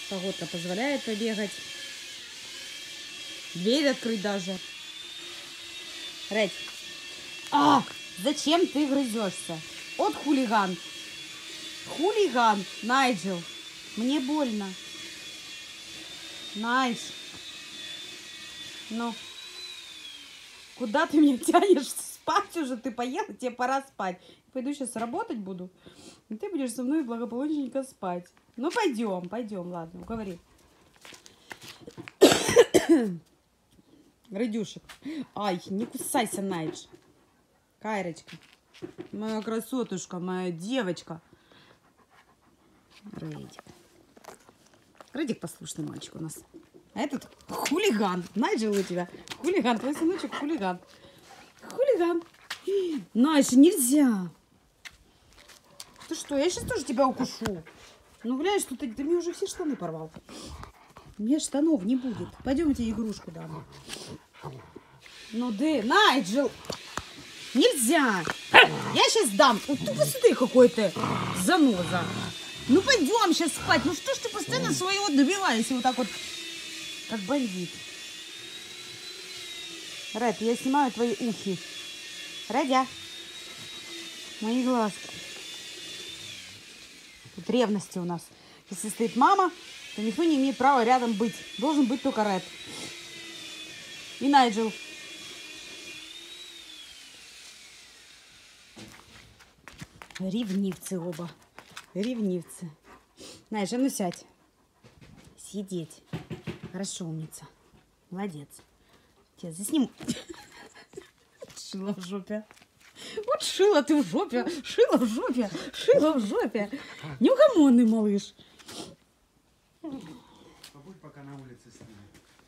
Погодка позволяет побегать. Дверь открыть даже. Редь. А! Зачем ты грызешься? Вот хулиган. Хулиган. Найджел. Мне больно. Найс. Ну. Куда ты меня тянешь? Спать уже ты поел, тебе пора спать. Пойду сейчас работать буду. И ты будешь со мной благополучненько спать. Ну пойдем, пойдем, ладно, уговори. Рыдюшек. Ай, не кусайся, Найдж. Кайрочка. Моя красотушка, моя девочка. Рыдик. Рыдик послушный мальчик у нас. А этот хулиган. Найджел у тебя. Хулиган. Твой сыночек хулиган. Хулиган. Найджел, нельзя. Ты что, я сейчас тоже тебя укушу. Ну, глянь, что ты мне уже все штаны порвал. У меня штанов не будет. Пойдем, я тебе игрушку дам. Ну, да, Найджел. Нельзя. Я сейчас дам. Вот ты посмотри, какой ты заноза. Ну, пойдем сейчас спать. Ну, что ж ты постоянно своего добиваешься вот так вот, как бандит. Ред, я снимаю твои ухи. Редя. Мои глазки. Тут ревности у нас. Если стоит мама, то никто не имеет права рядом быть. Должен быть только Ред. И Найджел. Ревнивцы оба. Ревнивцы. Найджел, ну сядь. Сидеть. Хорошо, умница. Молодец. Тебя засниму. Шила в жопе. Вот шила ты в жопе. Шила в жопе. Шила в жопе. Неугомонный малыш. Побудь пока на улице с ним.